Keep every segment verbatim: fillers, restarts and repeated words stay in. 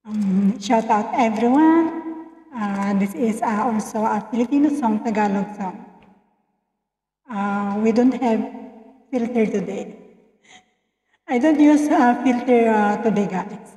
Um, shout out everyone. Uh, this is uh, also a Filipino song, Tagalog song. Uh, we don't have filter today. I don't use uh, filter uh, today, guys.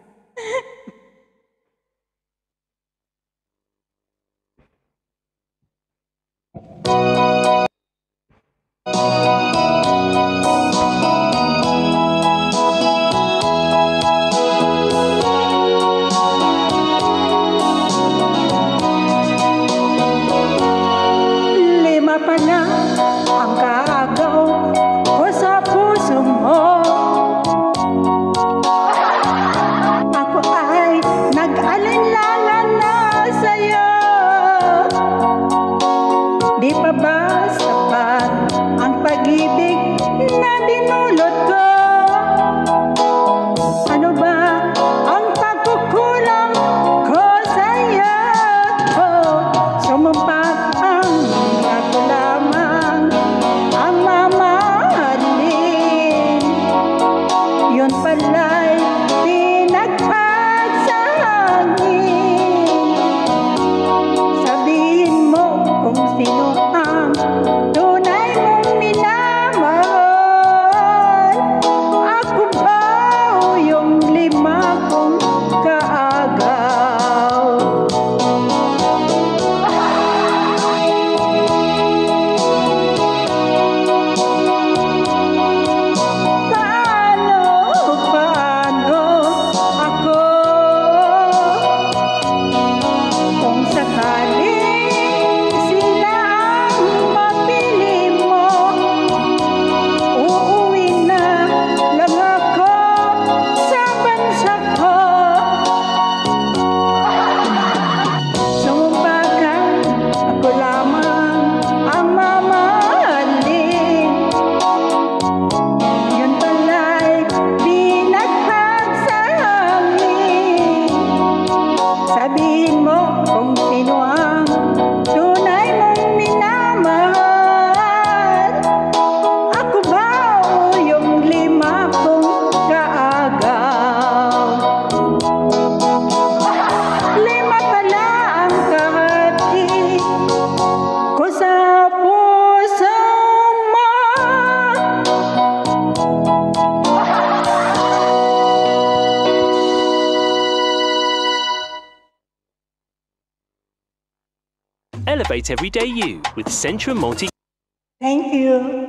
Lima pa na ang kaagaw ko sa puso mo. Ako ay nag-alinlangan na sa'yo. Di pa ba sapat ang pag-ibig na dinulot ko? Ano ba ang pagkukulang ko sa'yo? Sumumpat ang ako lamang ang mamahalin. Yun pala'y pinagpagsangin. Sabihin mo kung sino ang tunay mong minamahal. Ako ba o yung lima kong kaagaw? Paano, paano ako kung sakaling sila ang mapili mo? Uuwi na lang ako sa bansa ko. Sumumpa ka, ako lamang ang mamahalin. Yun pala'y pinagsasangin. Sabihin mo kung sino ang tunay mong minamahal. Ako ba o yung lima kong kaagaw? Lima pala ang kahati ko sa puso mo. Elevate everyday you with Centrum Multi. Thank you.